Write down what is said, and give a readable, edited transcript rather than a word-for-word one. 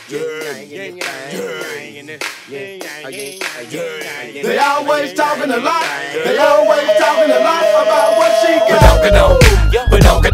They always talking a lot. They always talking a lot about what she got.